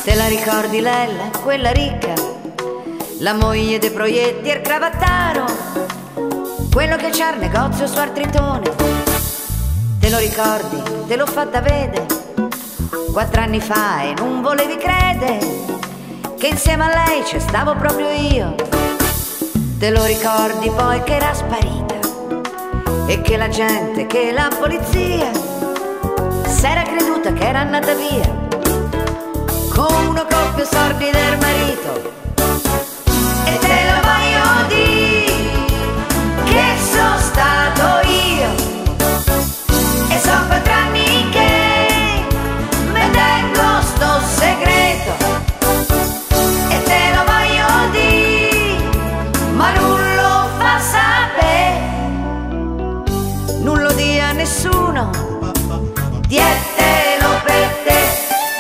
Te la ricordi Lella, quella ricca, la moglie dei proietti e il cravattaro, quello che c'ha il negozio su Artritone? Te lo ricordi? Te l'ho fatta vedere 4 anni fa e non volevi credere che insieme a lei ci stavo proprio io. Te lo ricordi poi che era sparita e che la gente, che la polizia s'era creduta che era andata via con una coppia sordi del marito. E te lo voglio dire che sono stato io e so 4 anni che me tengo sto segreto. E te lo voglio dire ma non lo fa sapere, non lo dia a nessuno, dietelo per te.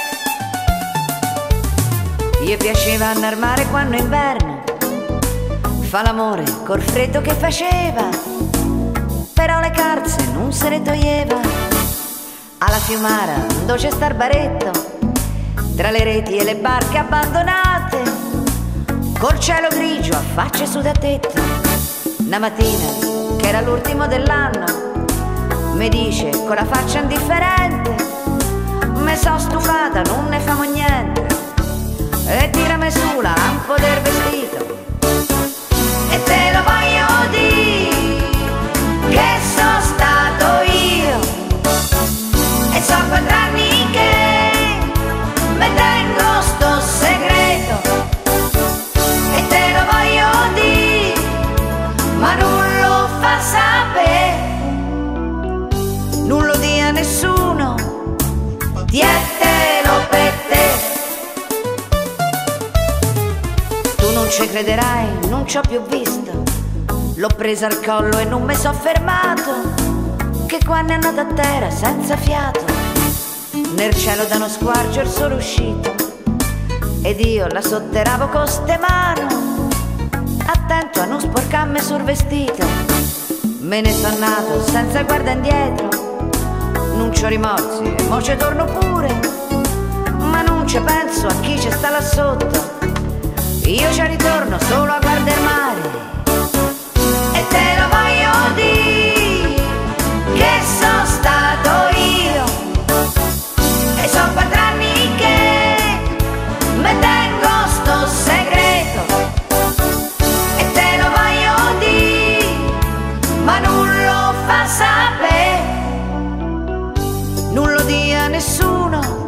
Gli piaceva andare al mare quando è inverno, fa l'amore col freddo che faceva, però le calze non se le toglieva. Alla Fiumara, dove c'è sta il baretto, tra le reti e le barche abbandonate, col cielo grigio a facce su da tetto. Una mattina, che era l'ultimo dell'anno, mi dice con la faccia indifferente: me so stufata, non ne famo niente, e tirami su la lampo del vestito. E te lo voglio dire che sono stato io e so 4 anni che me tengo sto segreto. E te lo voglio dire ma non lo fa sapere, non lo dia a nessuno, dietelo per te. Non ci crederai, non ci ho più visto, l'ho presa al collo e non mi so fermato, che quando è andata a terra senza fiato, nel cielo da uno squarcio il sole uscito, ed io la sotterravo con ste mano, attento a non sporcarmi sul vestito. Me ne sono nato senza guarda indietro, non c'ho rimorsi e mo ci torno pure, ma non ci penso a chi ci sta là sotto, io ci ritorno solo a guardare il mare. E te lo voglio dire che sono stato io e so 4 anni che me tengo sto segreto. E te lo voglio dire ma non lo fa sapere, non lo dia a nessuno,